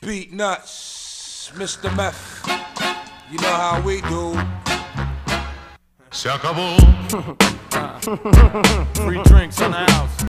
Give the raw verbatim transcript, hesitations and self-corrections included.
Beat Nuts, Mister Meth. You know how we do. Se acabó. Free drinks in the house.